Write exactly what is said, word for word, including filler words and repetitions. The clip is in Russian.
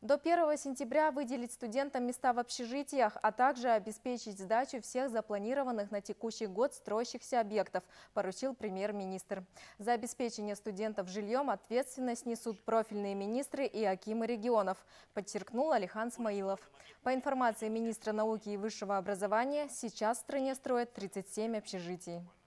До первого сентября выделить студентам места в общежитиях, а также обеспечить сдачу всех запланированных на текущий год строящихся объектов, поручил премьер-министр. За обеспечение студентов жильем ответственность несут профильные министры и акимы регионов, подчеркнул Алихан Смаилов. По информации министра науки и высшего образования, сейчас в стране строят тридцать семь общежитий.